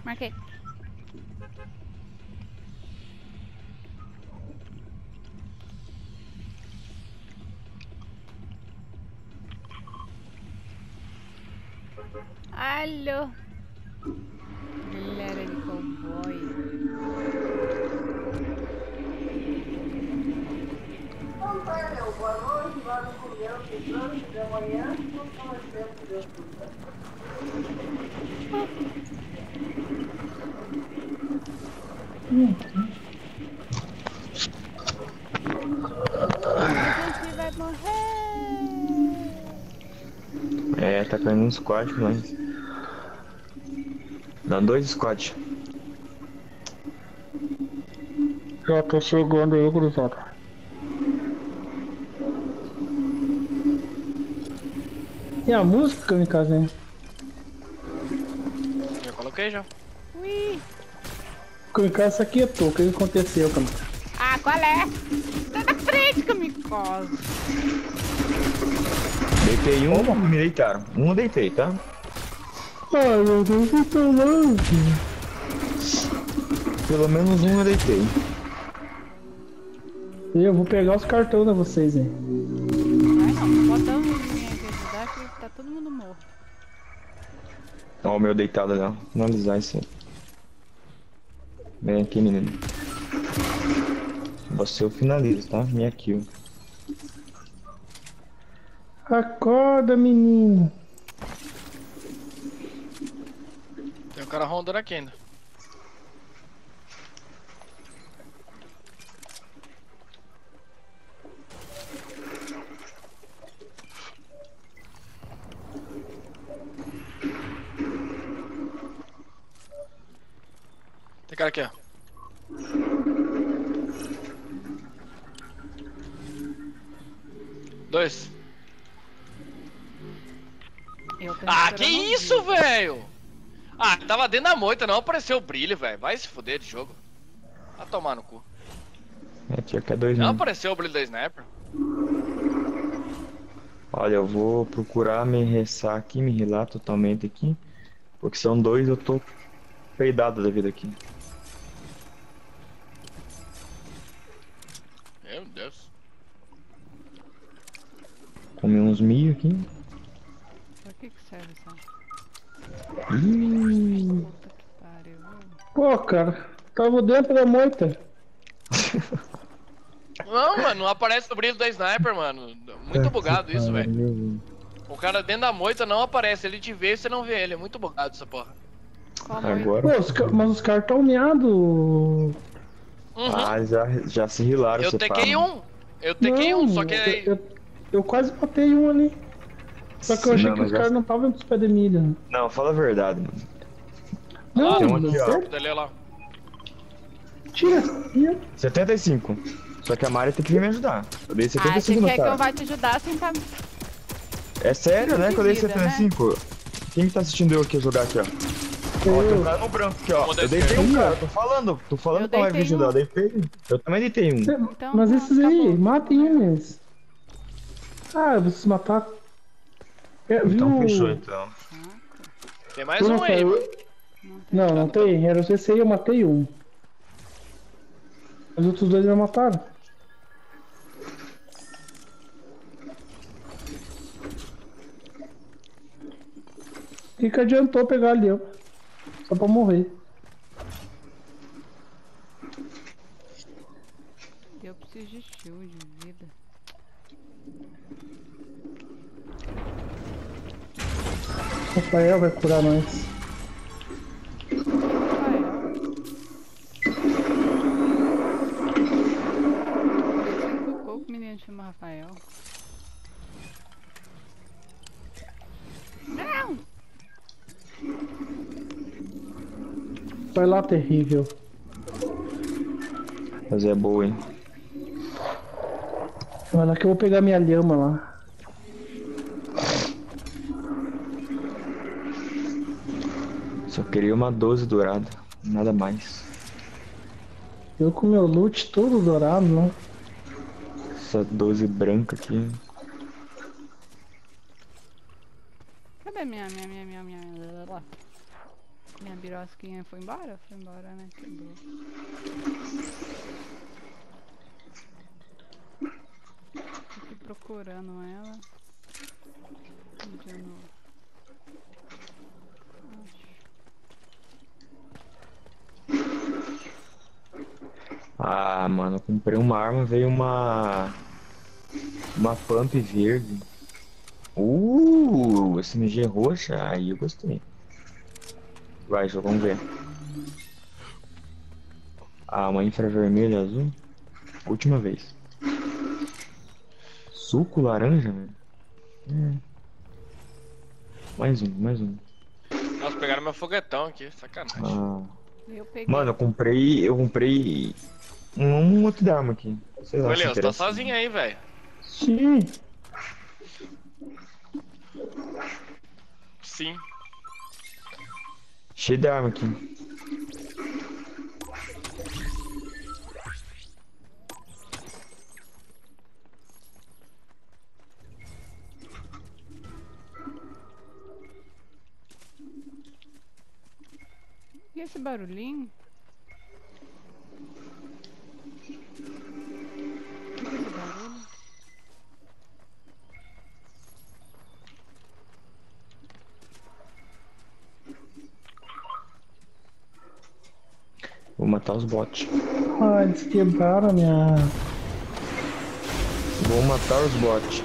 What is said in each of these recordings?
Marquei. Alô. Galera de cowboy. Boa noite, lá no começo de trânsito da manhã, nós estamos sempre de açúcar. A gente vai morrer. É, tá caindo um squad, mas... Dá 2 squad. Já tô chegando aí, gurizada. E a música, em casa, hein? Já coloquei já. Ui. Em casa, essa aqui é tu. O que aconteceu, cara? Ah, qual é? Tá na frente, Kamikoze. Deitei um, me deitaram. Um eu deitei, tá? Ai, meu Deus, eu tô longe. Pelo menos um eu deitei. Eu vou pegar os cartões de vocês, hein? Vai não, bota um me ajudar que tá todo mundo morto. Ó, o meu deitado ali, ó. Finalizar isso aí. Vem aqui, menino. Você eu finalizo, tá? Minha kill. Acorda, menino. Tem um cara rondando aqui ainda. Tem cara aqui, ó. Dois. Ah, que isso, velho? Ah, tava dentro da moita, não apareceu o brilho, velho. Vai se fuder de jogo. Vai tomar no cu. É, tinha que é 2 Não mesmo. apareceu o brilho da sniper. Olha, eu vou procurar me ressar aqui, me rilar totalmente aqui. Porque são 2, eu tô peidado da vida aqui. Meu Deus. Comi uns milho aqui. Pra que serve essa? Ih, Puta que pariu. Pô, cara, tava dentro da moita. Não, mano, não aparece o brilho da sniper, mano. Muito bugado isso, velho. O cara dentro da moita não aparece. Ele te vê e você não vê ele. É muito bugado essa porra. Qual moita? Pô, agora. mas os caras tão meados. Uhum. Ah, já se rilaram, Eu você tequei fala. um. Eu tequei um, só que aí. Eu quase matei um ali. Só que eu achei Não, que mas os caras não estavam indo pros pés de milha. Não, fala a verdade, mano. Não, Lá, Tem um não, aqui, ó. sério? dele lá. Tira. Ih, 75. Só que a Mari tem que vir me ajudar. Eu dei Ah, você 75 no quer que eu cara. vá te ajudar sem tá... É sério, né? Que eu dei Vida, 75. Quem que tá assistindo eu aqui jogar aqui, ó? Ó, tem um cara no branco aqui, ó. Vou Eu deitei um cara, tô falando Eu pra Mari vir deitei ajudar. um. Eu deitei. Eu também deitei um. Então, mas pronto, esses aí, acabou. matem eles. Ah, vocês mataram. É, Então viu? fechou, então. Tem mais um aí, mano. Não tem. Era esse aí, eu matei um. Os outros dois me mataram. O que adiantou pegar ali, ó? Só pra morrer. Eu preciso de shield de vida. Rafael vai curar nós. Rafael. O menino chama Rafael. Não! Vai lá, terrível. Mas é boa, hein? Vai lá que eu vou pegar minha lhama lá. Só queria uma 12 dourada. Nada mais. Eu com meu loot todo dourado, né? Essa 12 branca aqui. Cadê minha... Minha birosquinha foi embora? Foi embora, né? Quebrou. Tô aqui procurando ela. De novo. Ah, mano, eu comprei uma arma, veio uma pump verde. SMG roxa, aí eu gostei. Vai, já vamos ver. Ah, uma infravermelha azul. Última vez. Suco laranja, velho. Mais um, mais um. Nossa, pegaram meu foguetão aqui, sacanagem. Ah. Eu peguei. Mano, eu comprei um outro da arma aqui. Sei lá, se Beleza, tá interessa. sozinho aí, velho. Sim. Sim. Cheio de arma aqui. E esse barulhinho? O que é esse barulho? Vou matar os bots. Ah, eles quebraram a minha. Vou matar os bots.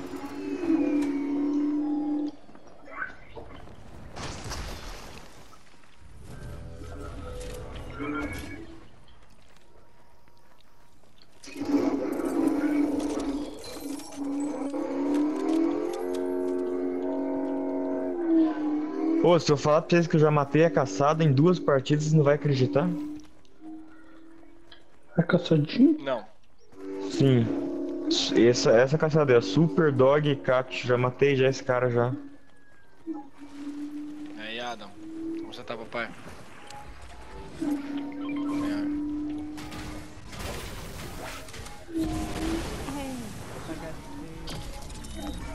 Ô, se eu falar pra vocês que eu já matei a caçada em 2 partidas, vocês não vai acreditar? A caçadinha? Não. Sim. Essa caçada é Super Dog e Cat. Já matei já esse cara já. Aí, Adam. Como você tá, papai? Ai, bagaceiro.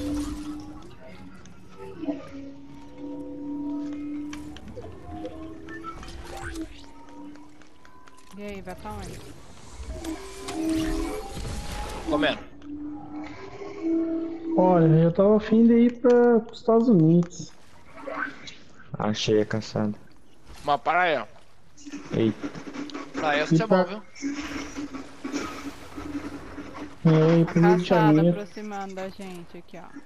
E aí, vai pra onde? Comendo. Olha, eu tava afim de ir para os Estados Unidos. Achei a caçada. Uma praia. Eita. Praia, isso é bom, viu? É, ir A pro Rio de caçada Janeiro. aproximando da gente aqui, ó.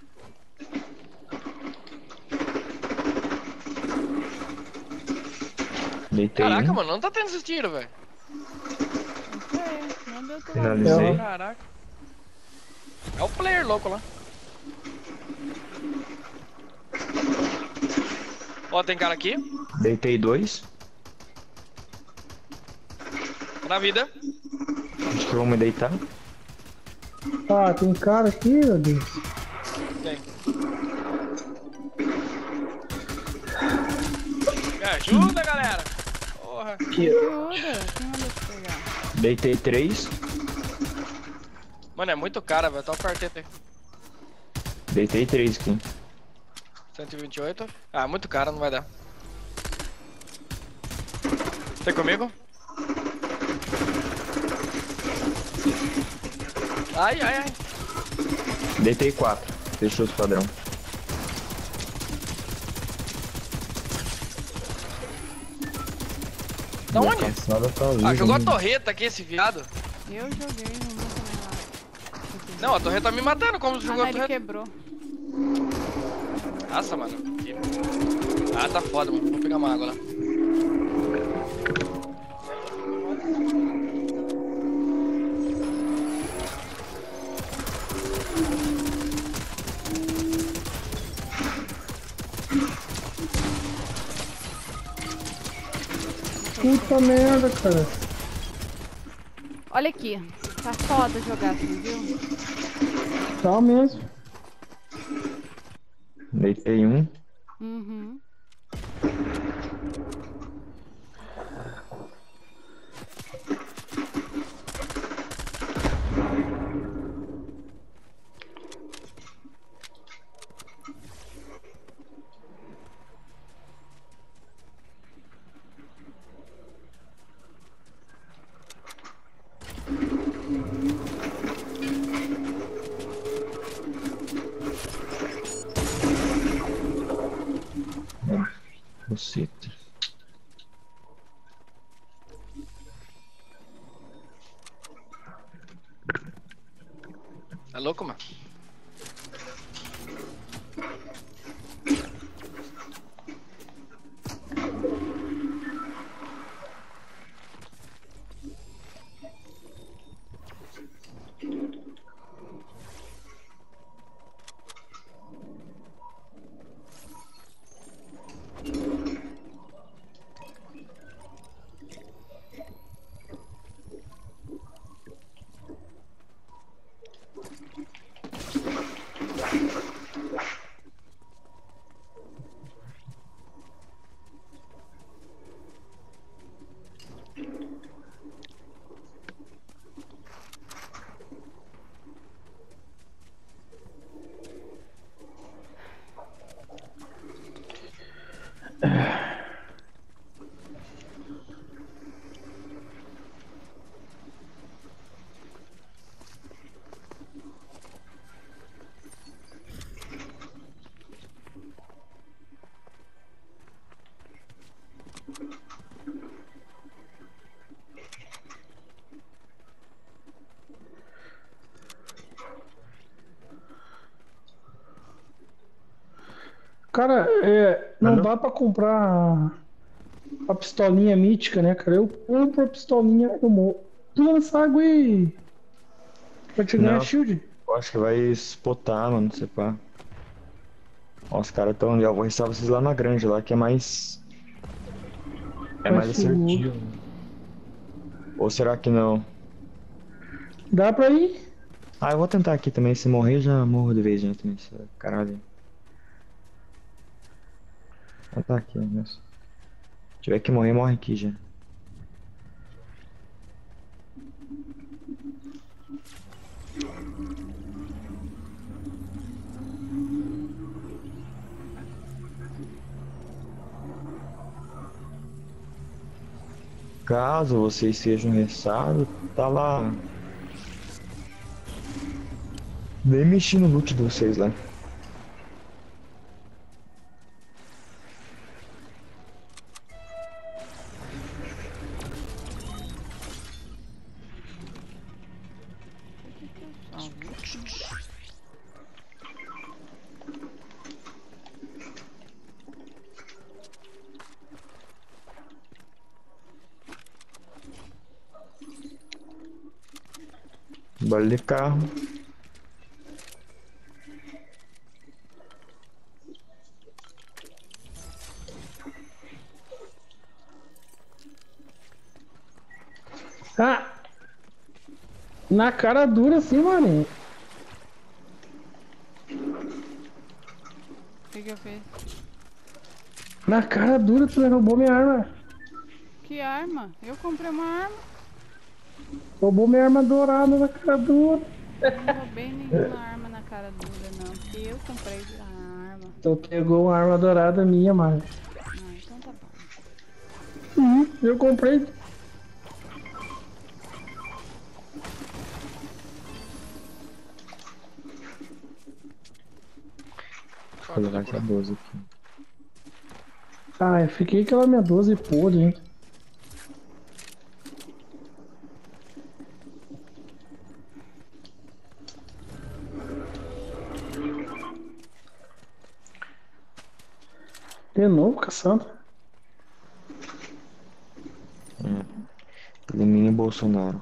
Deitei Caraca, um. mano, não tá tendo esse tiro, velho. Não sei, não deu Finalizei. Caraca. É o player louco lá. Ó, tem cara aqui. Deitei 2. Tá na vida. Acho que eu vou me deitar. Ah, tem cara aqui, meu Deus. Tem. Me ajuda, galera. Porra. Ajuda, quem mandou te pegar? Deitei 3. Mano, é muito cara, velho. Tá o quarteto aí. Deitei 3 aqui. 128. Ah, muito caro, não vai dar. Tem comigo? Ai, ai, ai. Deitei 4. Fechou os padrão. Da Minha onde? caçada tá ali, Ah, jogou a né? torreta aqui, esse viado. Eu joguei, não vou também lá. Não, a torreta tá me matando. Como você Ah, jogou não, a ele torreta? quebrou. Nossa, mano. Ah, tá foda, mano. Vou pegar uma água lá. Puta merda, cara. Olha aqui, tá foda jogar assim, viu? Tá mesmo. Deitei 1. Uhum. Buceta. É louco, mano? Cara, não Alô? dá pra comprar a pistolinha mítica, né, cara? Eu compro a pistolinha no morro. Tu lança água aí pra te ganhar Não, shield. eu acho que vai spotar, mano, não sei pá. Ó, os caras tão ali, ó. Vou restar vocês lá na granja, lá que é mais. É Mais mais seguro. assertivo. Ou será que não? Dá pra ir? Ah, eu vou tentar aqui também. Se morrer, já morro de vez já também. Caralho. Ah, tá aqui, né? Se tiver que morrer, morre aqui já. Caso vocês sejam ressados, tá lá. Nem mexi no loot de vocês lá. Barulho de carro. Ah! Na cara dura assim, mano. O que eu fiz? Na cara dura tu roubou minha arma. Que arma? Eu comprei uma arma. Roubou minha arma dourada na cara dura. Não roubei nenhuma arma na cara dura, não. Porque eu comprei a arma. Tu pegou uma arma dourada minha, mano. Ah, então tá bom. Eu comprei. Vou levar essa 12 aqui. Ah, eu fiquei aquela minha 12 podre, hein. De novo, caçando. Elimine Bolsonaro.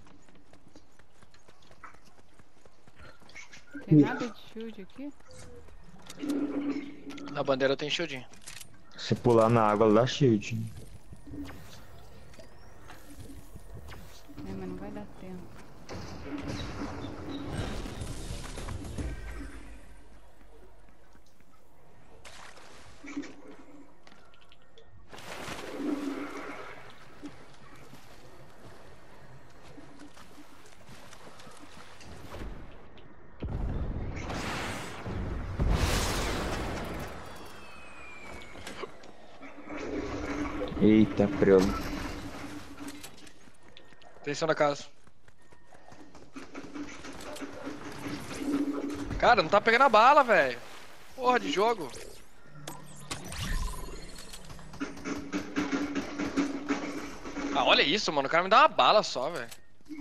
Tem nada de shield aqui? Na bandeira tem shieldinho. Se pular na água, ela dá shield. É, mas não vai dar tempo. Eita, preula. Atenção na casa. Cara, não tá pegando a bala, velho. Porra de jogo. Ah, olha isso, mano. O cara me dá uma bala só, velho.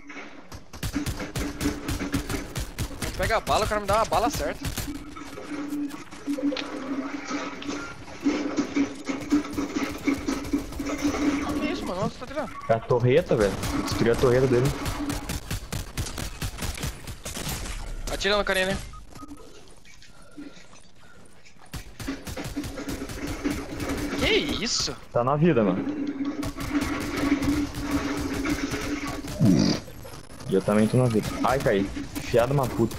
Pega a bala, o cara me dá uma bala certa. Que isso, mano? Onde você tá tirando? É a torreta, velho. Destruir a torreta dele. Atira no carinha ali. Que isso? Tá na vida, mano. E eu também tô na vida. Ai, caí. Fiado uma puta.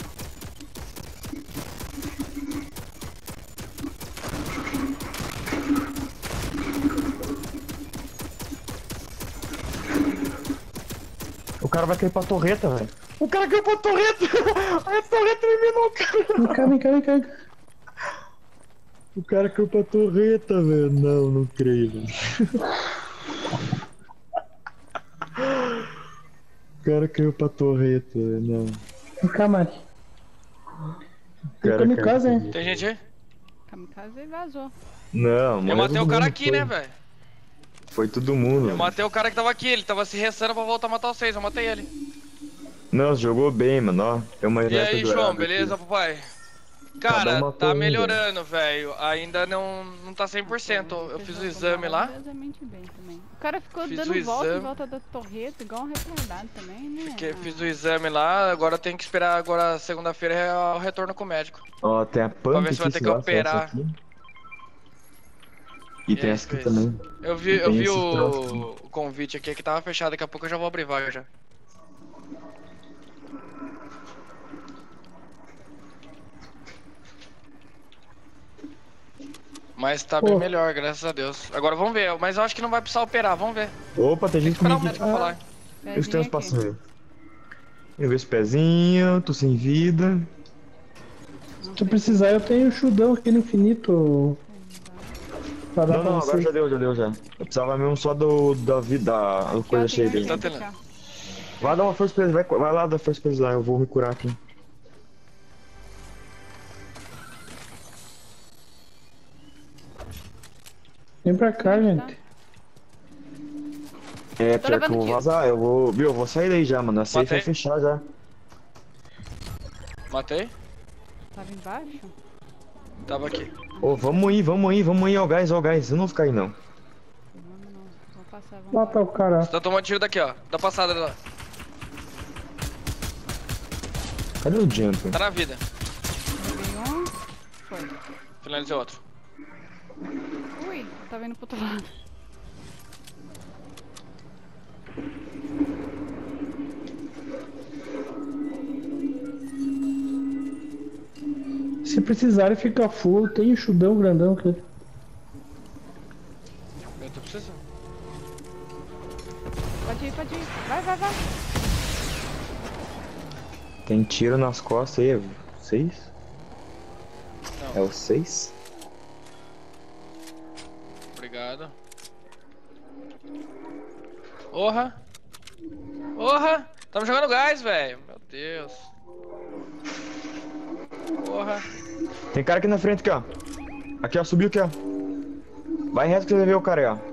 O cara vai cair pra torreta, velho. O cara caiu pra torreta! A torreta eliminou o cara! Vem cá. O cara caiu pra torreta, velho. Não creio, velho. O cara caiu pra torreta, velho. Não. Vem cá, Mari. Cara, Kamikaze, hein? Tem gente aí? Kamikaze vazou. Não, mano. Eu matei o cara aqui, né, velho? Foi todo mundo. Eu matei o cara que tava aqui, ele tava se restando pra voltar a matar vocês, eu matei ele. Não, jogou bem, mano, ó. Tem uma E aí, dourada João, aqui. beleza, papai? Cada Cara, uma tá com um, melhorando, velho. Ainda não tá 100%. Eu fiz o exame lá. Maravilhosamente bem também. O cara ficou Fiz dando o volta em exame. volta da torreta, igual um retardado também, né? Fiz o exame lá, agora tem que esperar agora segunda-feira é o retorno com o médico. Ó, tem a Pra pump ver se vai aqui, ter que sei lá, se é essa operar. aqui. E tem aí, essa aqui fez? também. Eu vi Tem esse troço aqui. o convite aqui que tava fechado, daqui a pouco eu já vou abrir vaga já. Mas tá bem Pô. melhor, graças a Deus. Agora vamos ver, mas eu acho que não vai precisar operar, vamos ver. Opa, tem gente Esperar o comigo. médico falar. Eu tenho uns Pezinho aqui. passinhos. Eu vejo os pezinhos, tô sem vida. Se tu precisar, eu tenho o chudão aqui no infinito. Pra dar Não, pra não, agora você. já deu já. Eu precisava mesmo só da vida, da coisa Aqui, ó, cheia tem dele. Tá aqui, tendo. ó. Vai dar uma força pra ele, vai lá dar força pra ele lá, eu vou me curar aqui. Vem pra cá, gente. É, Tô pior que eu levando vou tiro. vazar, eu vou. Viu, eu vou sair daí já, mano. A safe Matei. vai fechar já. Matei? Tava embaixo? Tava aqui. Ô, vamos ir, ó, guys, eu não vou ficar aí não. Vamos não. Vou passar, vamos Lá tá o cara. Você tá tomando tiro daqui, ó. Da passada lá. Cadê o jump? Tá na vida. Peguei um. Foi. Finalizei outro. Ui, tá vindo pro outro lado. Se precisarem, fica full. Tem o chudão grandão aqui. Eu tô precisando. Pode ir. Vai. Tem tiro nas costas aí, é 6? Não. É o 6? Obrigado. Porra! Porra! Tamo jogando gás, velho. Meu Deus. Porra. Tem cara aqui na frente, aqui, ó. Aqui, ó, subiu aqui, ó. Vai reto que você vai ver o cara aí, ó.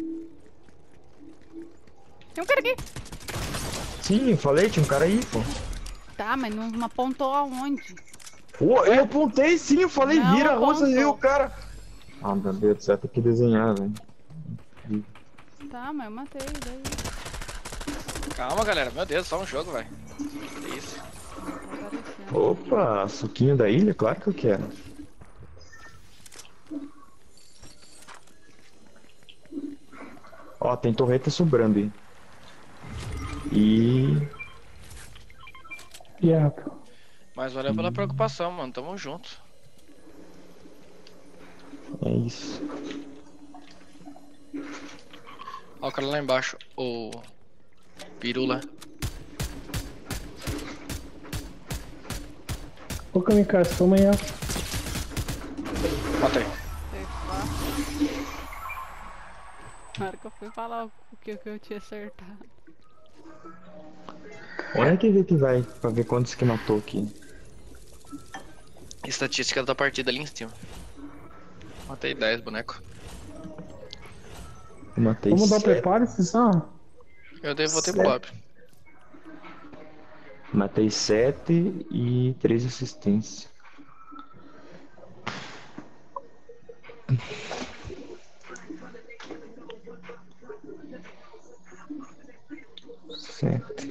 Tem um cara aqui. Sim, eu falei, tinha um cara aí, pô. Tá, mas não apontou aonde. Pô, eu apontei sim, eu falei, Não vira a rua, você apontou. viu o cara. Ah, meu Deus do céu, tem que desenhar, velho. Tá, mas eu matei. Daí. Calma, galera. Meu Deus, só um jogo, velho. Que isso? Tá aparecendo. Opa, suquinho da ilha? Claro que eu quero. Ó, tem torreta sobrando aí. E... Diabo. Mas valeu pela preocupação, mano. Tamo junto. é isso. Ó o cara lá embaixo. O Pirula. Ô, Kamikaze, toma aí, ó. Matei. Na hora que eu fui falar o que eu tinha acertado. Onde é que vê que vai pra ver quantos que matou aqui? Estatística da partida ali em cima. Matei 10 boneco. Eu matei Vamos dar o 7. preparo, só. Eu devo ter Certo. Bob. Matei 7 e 3 assistências. Certo.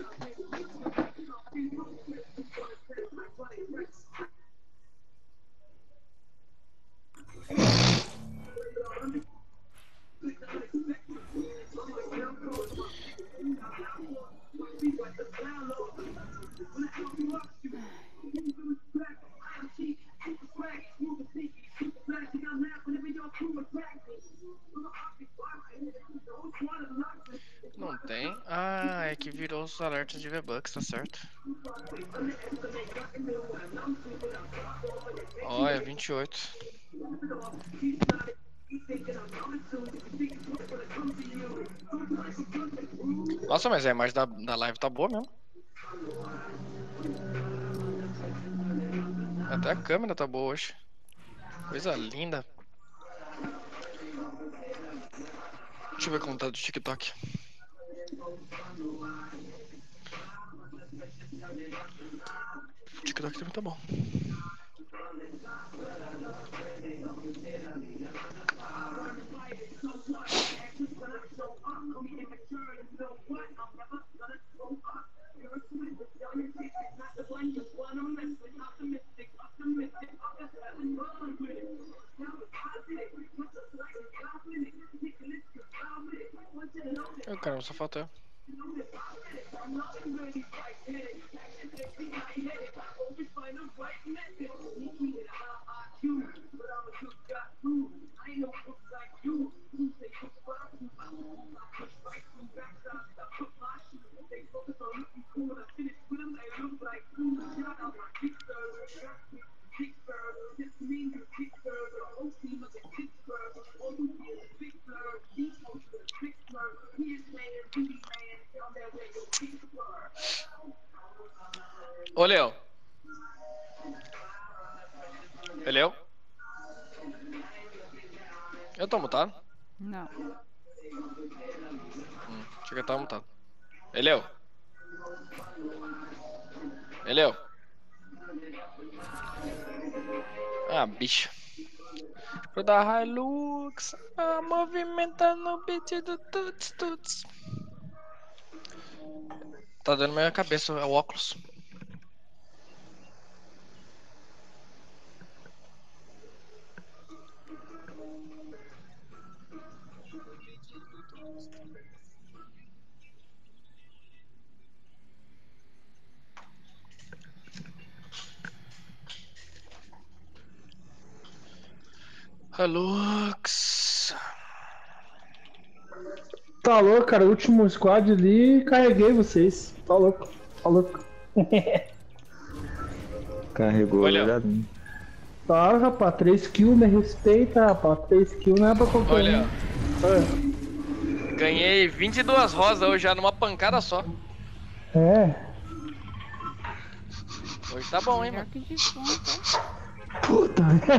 Não tem? Ah, é que virou os alertas de V-Bucks, tá certo. Ó, é 28. Nossa, mas a imagem da live tá boa mesmo. Até a câmera tá boa hoje. Coisa linda. Deixa eu ver como tá do TikTok. O TikTok também tá bom. Ai, caramba, só falta eu. Ô, Léo. É Léo? Eu tô mutado? Não. Chega que tá mutado. É Léo? É Léo? Ah, bicho. Pro da Hilux, movimentando o beat do tuts tuts. Tá dando na minha cabeça, é o óculos. Hilux. Tá louco, cara. O último squad ali, carreguei vocês. Tá louco. Tá louco. Carregou, Olha. verdade. Tá, rapaz. 3 kills, me respeita, rapaz. 3 kills não é pra qualquer Olha, um. ganhei 22 rosas hoje já numa pancada só. É. Hoje tá bom, hein, Melhor mano? que desconto. Puta,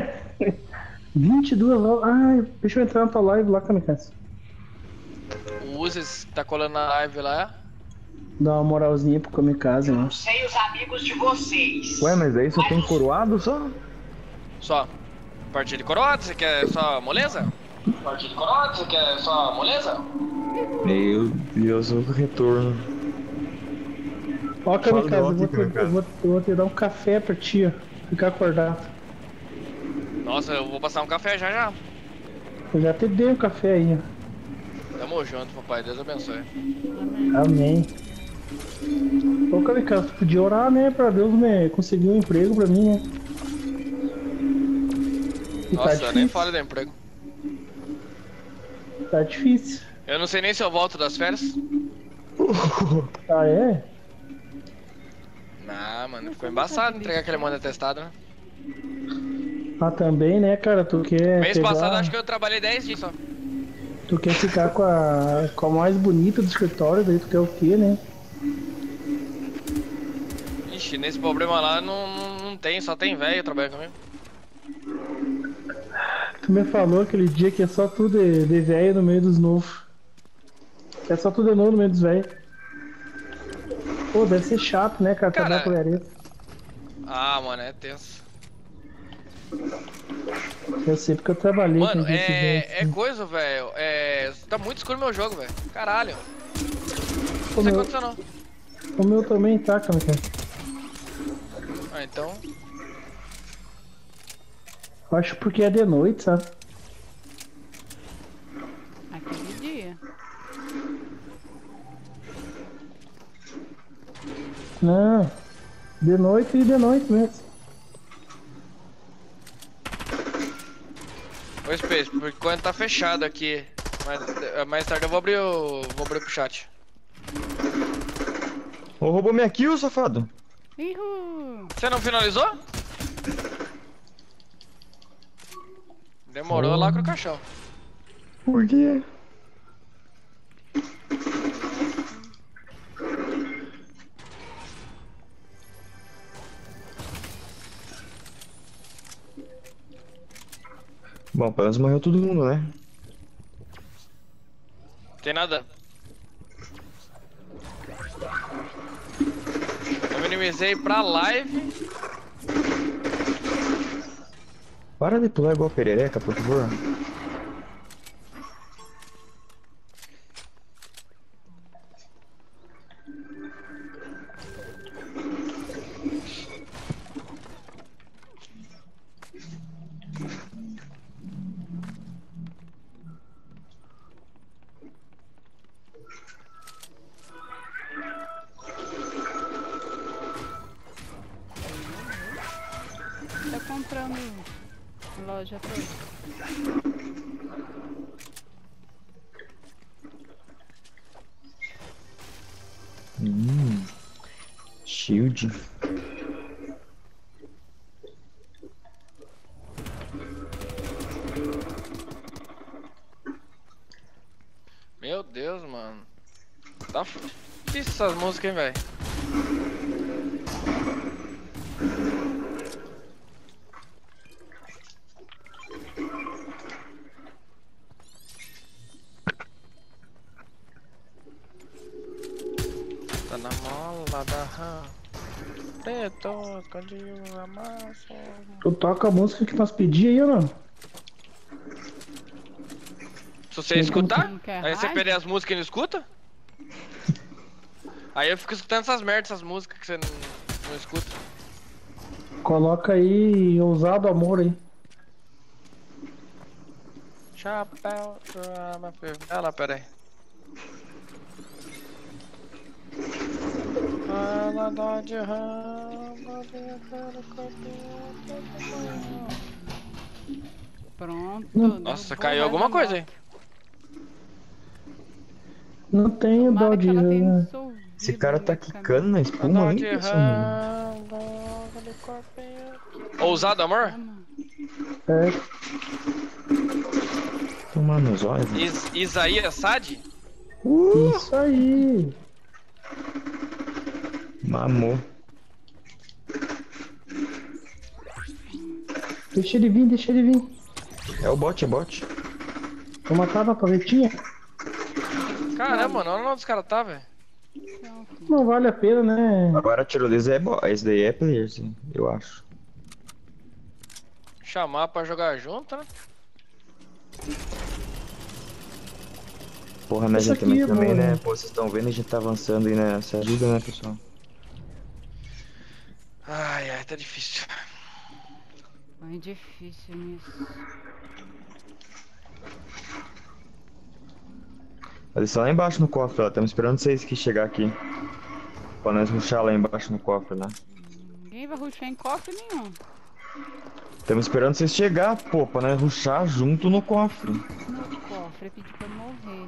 22 horas. Ai, deixa eu entrar na tua live lá, Kamikaze. O Uzes tá colando na live lá. Dá uma moralzinha pro Kamikaze, né? Não sei os amigos de vocês. Ué, mas aí só tem coroado só? Só. Partida de coroada, você quer só moleza? Partida de coroada, você quer só moleza? Meu Deus, o retorno. Ó, Kamikaze, Fala eu do outro, Kamikaze. vou te dar um café pra ti, ó. Ficar acordado. Nossa, eu vou passar um café já já. Eu já te dei um café aí, ó. Tamo junto, papai. Deus abençoe. Amém. Ô, Kamikaze, tu podia orar, né? Pra Deus me conseguir um emprego pra mim, né? E Nossa, tá eu nem difícil. falo do emprego. Tá difícil. Eu não sei nem se eu volto das férias. Ah, é? Não, mano, ficou embaçado entregar aquele monte de atestado, né? Ah, também, né, cara? Tu quer. Mês pegar- passado acho que eu trabalhei 10 dias só. Tu quer ficar com a mais bonita do escritório, daí tu quer o quê, né? Ixi, nesse problema lá não tem, só tem velho trabalhando comigo. Tu me falou aquele dia que é só tu de velho no meio dos novos. É só tudo de novo no meio dos velhos. Pô, deve ser chato, né, cara? Cara, Trabalhar com Areia. Ah, mano, é tenso. Eu sei porque eu trabalhei Mano, com esse velho. é coisa, velho. Tá muito escuro meu jogo, velho. Caralho. O Não sei o que meu, aconteceu, não. o meu também tá, cara. Ah, então. Eu acho porque é de noite, sabe? Aquele dia. Não. De noite mesmo. Ô, Space, por enquanto tá fechado aqui. Mas mais tarde eu vou abrir pro chat. Ô, roubou minha kill, safado. Ihu! Você não finalizou? Demorou lá com o caixão. Por quê? Bom, pelo menos morreu todo mundo, né? Tem nada. Eu minimizei pra live. Para de pular igual perereca, por favor. Tá comprando loja toda. Shield. Meu Deus, mano. Tá difícil essas músicas, hein, velho. Tá na mola da rã. Preto, escondido, amasso. Tu toca a música que nós pedimos aí ou não? Se você escutar, Não quer aí você rádio? pede as músicas e não escuta. Aí eu fico escutando essas merdas, essas músicas que você não escuta. Coloca aí Ousado Amor aí. Chapéu, ela, pera aí. Ela dá de rama, Pronto. Nossa, derrubou caiu mais alguma a coisa moto. aí. Não tenho dó Tomara de que ela tenha rã. dissolvido Esse cara tá minha camisa. quicando na espuma Ela aí, de pessoal. rama, Ousado amor? É, Tomar nos olhos. Isaías Sade? isso aí. Mamou. Deixa ele vir, deixa ele vir. É o bot, é bot. Eu matava a paletinha. Caramba, mano, olha onde os caras tá, velho. Não vale a pena, né? Agora a tirolesa é bot. Esse daí é player, sim, eu acho. Chamar pra jogar junto, né? Porra, né, Isso gente, também, aqui, também, mano. né? Pô, vocês estão vendo, a gente tá avançando aí, né? Se ajuda, né, pessoal? Ai, ai, tá difícil. É difícil nisso. Eles estão lá embaixo no cofre, ó. Estamos esperando vocês que chegar aqui. Pra nós rushar lá embaixo no cofre, lá. Ninguém vai rushar em cofre nenhum. Estamos esperando vocês chegar, pô, pra nós rushar junto no cofre. No cofre, pedi pra morrer.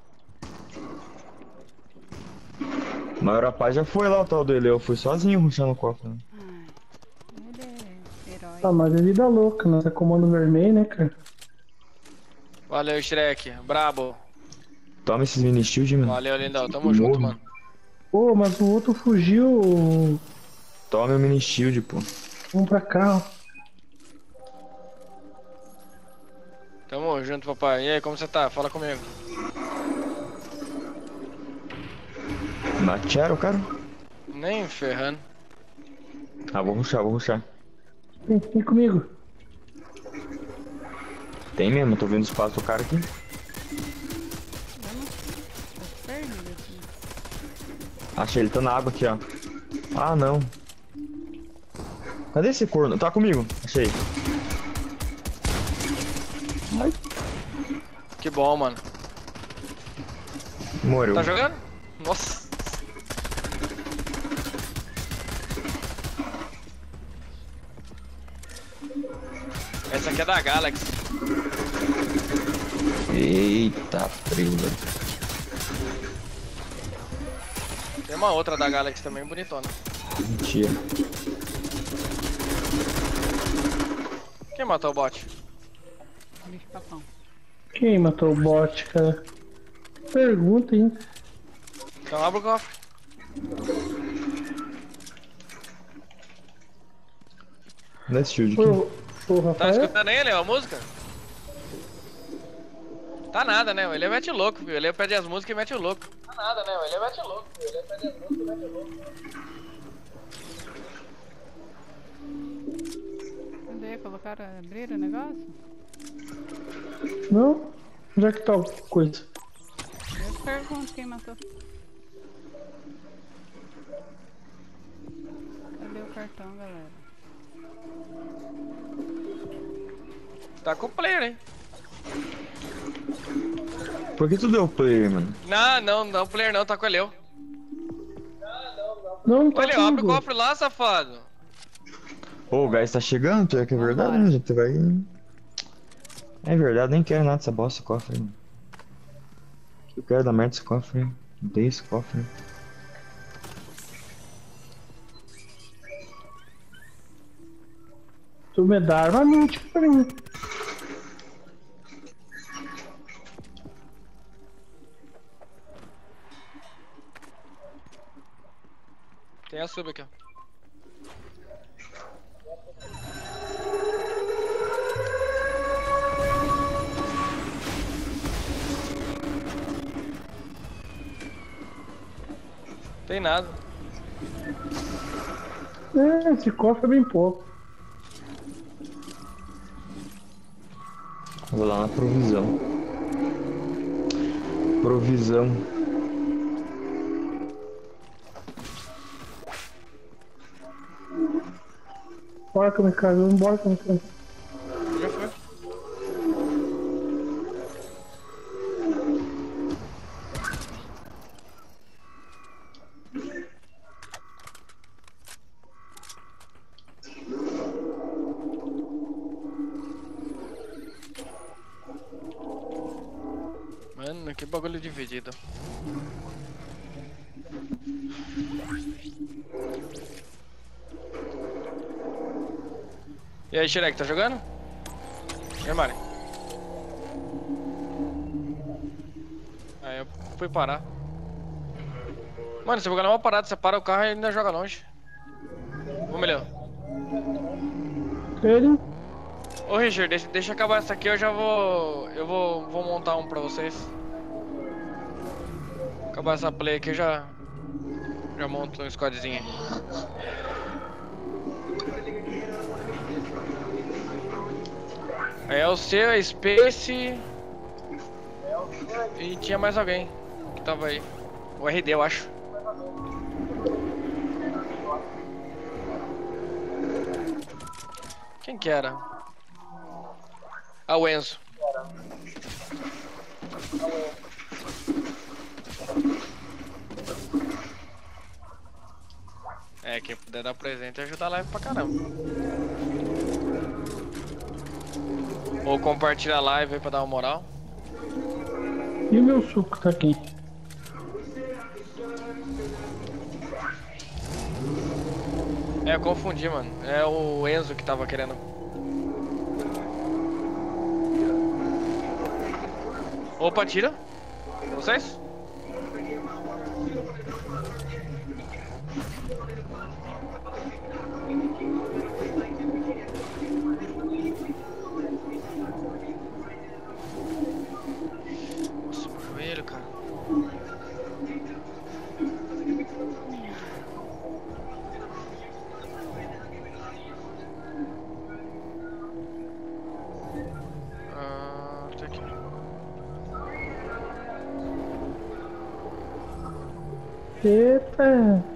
Mas o rapaz já foi lá, o tal dele. Eu fui sozinho rushar no cofre. Né? Ai, ele é herói. Ah, mas é vida louca, né? Tá comando vermelho, né, cara? Valeu, Shrek. Brabo. Toma esses mini shield, mano. Valeu, lindão. Tamo junto, Morro. mano. Pô, mas o outro fugiu. Toma o mini shield, pô. Vamos pra cá, ó. Tamo junto, papai. E aí, como você tá? Fala comigo. Mataram o cara? Nem ferrando. Ah, vou rushar, vou rushar. Vem comigo. Tem mesmo, tô vendo o espaço do cara aqui. Tô perdido aqui. Achei, ele tá na água aqui, ó. Ah, não. Cadê esse corno? Tá comigo. Achei. Ai, Que bom, mano. morreu. Tá jogando? Nossa. Essa aqui é da Galaxy. Eita, frila. Tem uma outra da Galaxy também, bonitona. Mentira. Quem matou o bot? Bicho papão. Quem matou o bot, cara? Pergunta, hein? Então abre o cofre. Dá esse shield Foi, aqui. foi o Tá Rafael? escutando ele, a música? Tá nada, né? Ele mete louco, viu? Ele pede as músicas e mete o louco. Tá nada, né? Ele mete louco, viu? Ele pede as músicas e mete o louco. Cadê? Colocaram, abriram o negócio? Não? Onde é que tá a coisa? Eu pergunto quem matou. Cadê o cartão, galera? Tá com o player, hein? Por que tu deu play, mano? Não, player não, tá com o Eleu. Não, tá Olha, abre o comigo. cofre lá, safado. Ô, o gás tá chegando, tu é que é verdade, né? A gente vai... É verdade, nem quero nada dessa bosta, esse cofre, mano. Eu quero dar merda desse cofre, odeio esse cofre. Tu me dá armamento pra mim. Tem a sub aqui, ó. Tem nada. É, esse cofre é bem pouco. Vou lá na provisão. Provisão. Bora, me cagou, embora, me cagou. Já foi. Mano, que bagulho dividido. E aí, Shrek, tá jogando? E aí, Mari? Aí eu fui parar. Mano, se eu jogar numa parada, você para o carro e ainda joga longe. Ô, melhor. Ele? Ô, Richard, deixa eu acabar essa aqui, eu já vou... vou montar um pra vocês. Acabar essa play aqui, eu já monto um squadzinho aí. Aí é o seu, a Space... E tinha mais alguém que tava aí. O RD, eu acho. Quem que era? Ah, o Enzo. É, quem puder dar presente ajuda a live pra caramba. Ou compartilha a live aí pra dar uma moral. E o meu suco tá aqui? É, eu confundi, mano. É o Enzo que tava querendo. Opa, tira. Vocês? Nossa, meu joelho, cara. Eita.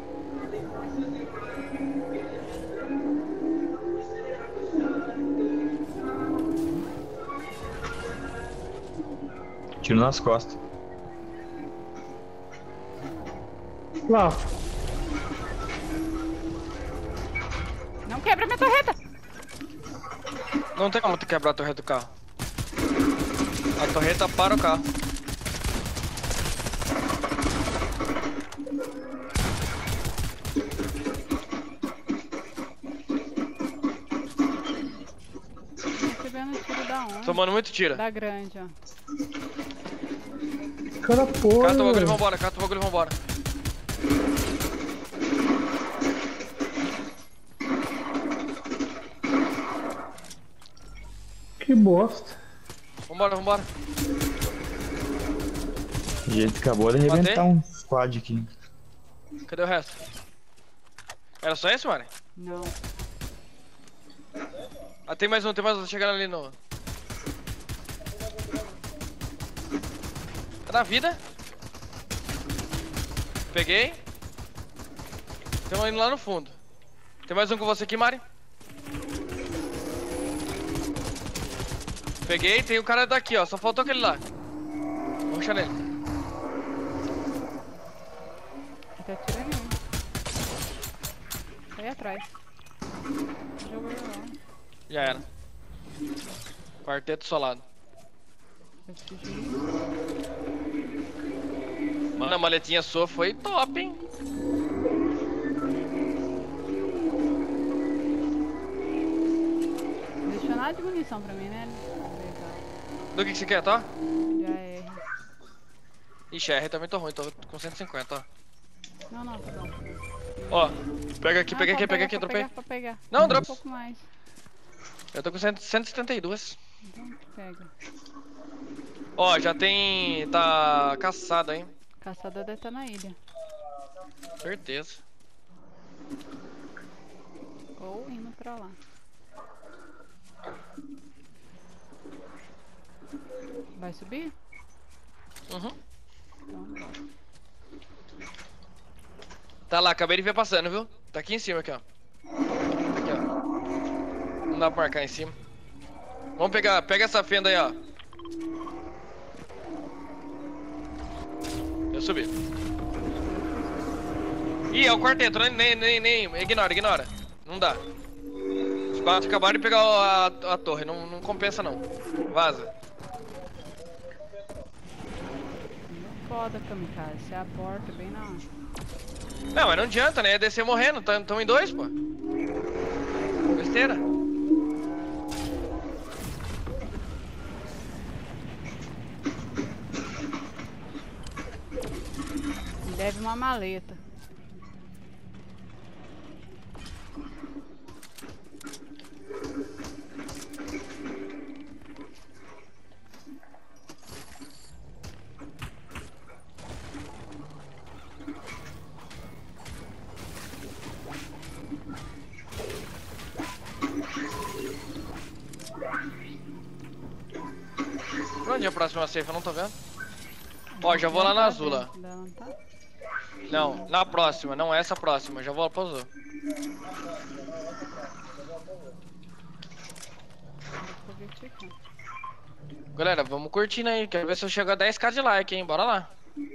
Tiro nas costas. Lá. Não quebra minha torreta. Não tem como tu quebrar a torreta do carro. A torreta para o carro. Tô recebendo tiro da onde? Tomando muito tiro. Da grande, ó. Cara, porra. Cata o bagulho e vambora, cata o bagulho e vambora. Que bosta. Vambora, vambora. A gente acabou de arrebentar um squad aqui. Cadê o resto? Era só esse, mano? Não. Ah, tem mais um, tô chegando ali no... Tá na vida. Peguei. Tem um indo lá no fundo. Tem mais um com você aqui, Mari. Peguei, tem o cara daqui, ó. Só faltou aquele lá. Vamos puxar nele. Até tira nele. Sai atrás. Jogou lá. Já era. Quarteto solado. Eu preciso. Mano, a maletinha sua foi top, hein? Não deixou nada de munição pra mim, né? Do que você quer, tá? Já é. Ixi, R também tô ruim, tô com 150, ó. Não, não, tá bom. Ó, pega aqui, Não, pega aqui, pode pega aqui, pegar, dropei. pode pegar. Não, Um drop. pouco mais. Eu tô com 172. Então pega. Ó, já tem... tá caçado, hein? Caçada deve estar na ilha. Certeza. Ou indo pra lá. Vai subir? Uhum. Então bora. Tá lá, acabei de ver passando, viu? Tá aqui em cima, aqui, ó. Aqui, ó. Não dá pra marcar em cima. Vamos pegar, pega essa fenda aí, ó. Eu subi. Ih, é o quarteto, né? Nem. Ignora. Não dá. Os quatro acabaram de pegar a torre, não compensa não. Vaza. Foda, kamikaze. Você é a porta bem na. Não, mas não adianta, né? É descer morrendo. Tamo em dois, pô. Besteira. Me deve uma maleta. Pra onde é a próxima safe? Eu não tô vendo. Ó, já vou lá na azul lá. Dela não tá? Não, na próxima, não essa próxima. Já vou lá pra azul. Vou verificar. Galera, vamos curtindo aí. Quero ver se eu chego a 10k de like, hein? Bora lá.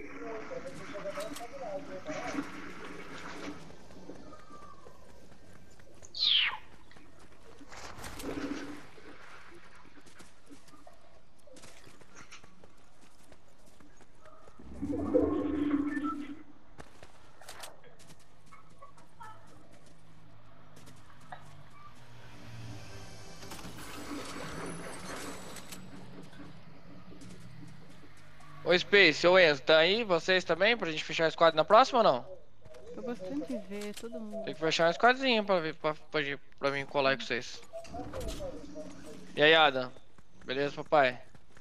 Ô Space, ô Enzo, tá aí? Vocês também? Pra gente fechar o squad na próxima ou não? Tô gostando de ver todo mundo. Tem que fechar um squadzinho pra mim colar aí com vocês. E aí, Adam? Beleza, papai?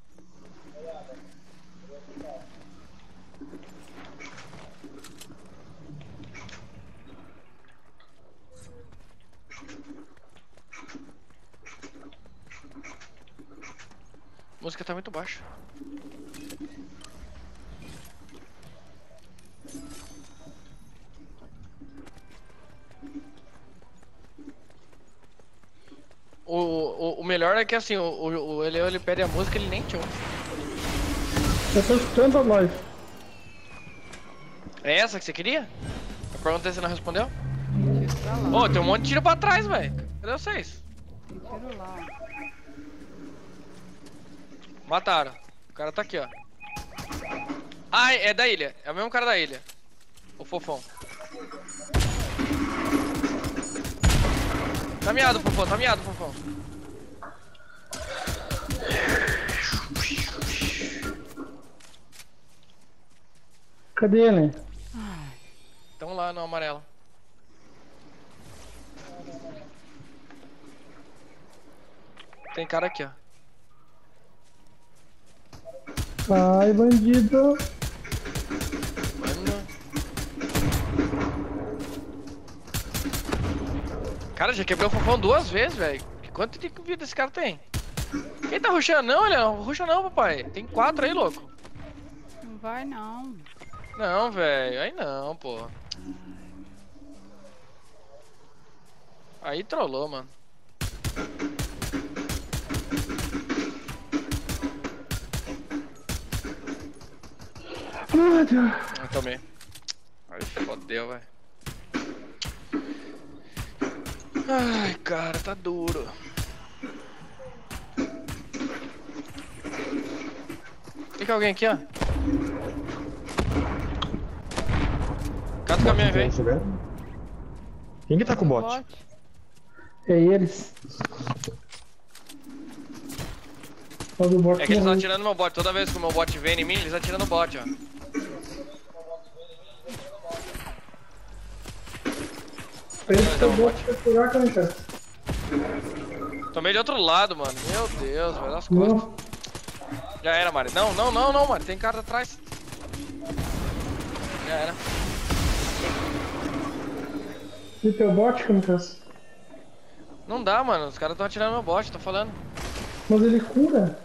A música tá muito baixa. O melhor é que assim, ele pede a música, ele nem te ouve. Eu tô escutando a live. É essa que você queria? Eu perguntei se você não respondeu. Tem tiro pra lá. Ô, tem um monte de tiro pra trás, velho. Cadê vocês? Tem tiro lá. Mataram. O cara tá aqui, ó. Ah, é da ilha. É o mesmo cara da ilha. O fofão. Tá miado, fofão. Tá miado, fofão. Cadê ele? Tão lá no amarelo. Tem cara aqui, ó. Ai, bandido. Mano. Cara, já quebrou o fofão 2 vezes, velho. Quanto de vida esse cara tem? Quem tá rushando? Não, ele não rusha não, papai. Tem 4 aí, louco. Não vai não. Não, velho. Aí não, pô. Aí trollou, mano. Ai, Deus. Eu tomei. Aí fodeu, velho. Ai, cara, tá duro. Fica alguém aqui, ó. Cata o caminhão aí, vem. Quem que tá com o bot? É eles. Ó, do bot É que eles estão morreu. atirando no meu bot. Toda vez que o meu bot vem em mim, eles atiram no bot, ó. Parece que o bot vai curar, cara. Tomei de outro lado, mano. Meu Deus, vai das costas. Não. Já era, Mari. Não, Mari. Tem cara atrás. Já era. E teu bot, Kamikaze? Não dá, mano. Os caras estão atirando no meu bot, tô falando. Mas ele cura?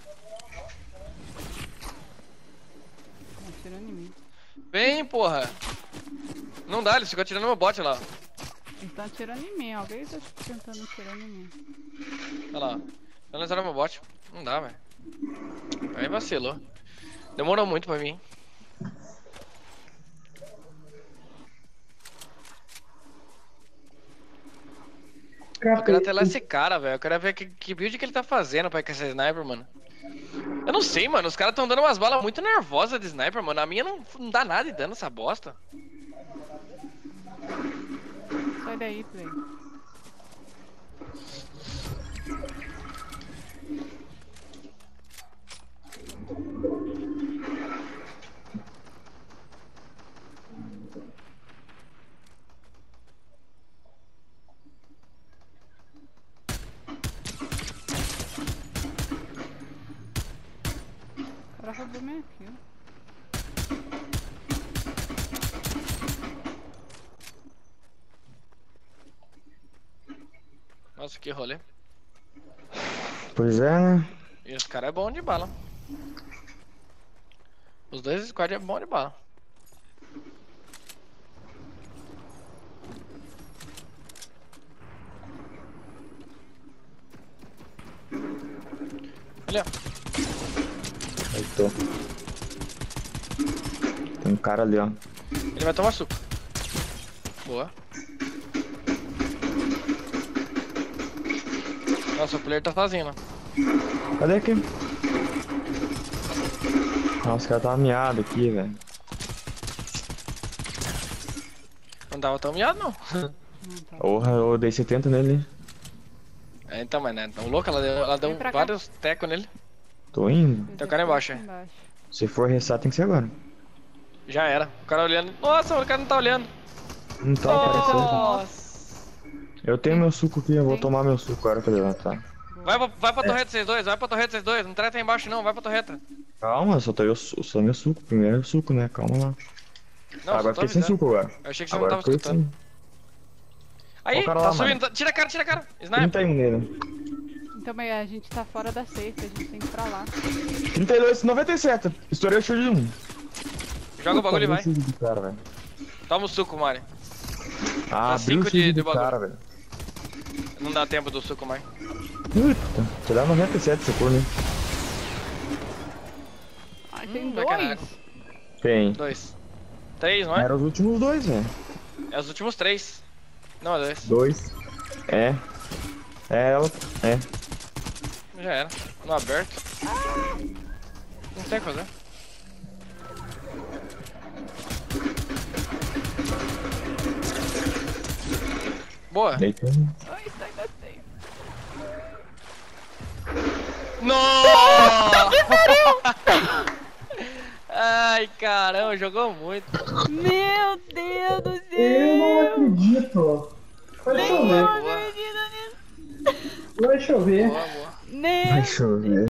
Estão atirando em mim. Vem, porra. Não dá, eles ficam atirando no meu bot lá. Eles estão atirando em mim. Alguém tá tentando atirar em mim. Olha lá. Não lançaram meu bot. Não dá, velho. Aí vacilou. Demorou muito pra mim. Eu quero até lá esse cara, velho. Eu quero ver que build que ele tá fazendo pra ir com essa sniper, mano. Eu não sei, mano. Os caras tão dando umas balas muito nervosas de sniper, mano. A minha não dá nada de dano essa bosta. Sai daí, Play. O cara roubou minha kill. Nossa, que rolê. Pois é, né? E os caras é bom de bala. Os dois squad é bom de bala. Olha. Aí tô. Tem um cara ali, ó. Ele vai tomar suco. Boa. Nossa, o player tá sozinho, né? Cadê aqui? Nossa, o cara tá miado aqui, velho. Não dava tão miado, não. Porra, eu dei 70 nele. É, então, mas né? Tão louca, ela deu Vem pra cá. vários tecos nele. Tô indo. Tem o cara embaixo, Aqui é. Se for restar, tem que ser agora. Já era. O cara olhando. Nossa, o cara não tá olhando. Não tá aparecendo. Nossa. Eu tenho meu suco aqui, eu vou tomar meu suco agora pra levantar. Vai pra torreta vocês dois, vai pra torreta vocês dois. Não treta aí embaixo não, vai pra torreta. Calma, só meu suco. Primeiro é o suco, né? Calma lá. Não, Agora só tô fiquei sem avisando. suco agora. Eu achei que você Agora não tava fiquei escutando. Aí, Ó o cara tá lá, subindo. mano. Tira a cara. Sniper. 31 nele. Então, mas a gente tá fora da safe, a gente tem que ir pra lá. 32, 97. Estourei o shield de 1. Joga o bagulho e vai. Cara, velho. Toma o suco, Mari. Ah, Dá abriu o 5 shield de do bagulho. cara, velho. Não dá tempo do suco mais. Puta, te dá 97 essa cor, né? Ai, tem vai caralho. dois. Tem. 2. 3, não é? Eram os últimos dois, velho. É os últimos 3. Não, é 2. Dois. É. É ela. É. Já era. No aberto. Não tem o que fazer. Boa. Deitou. Ai, sai da safe. Nossa! Ai, caramba, jogou muito. Meu Deus do Eu não céu. acredito. Vai chover. Não acredito nisso. Vai chover. Boa, boa. Nem Vai chover.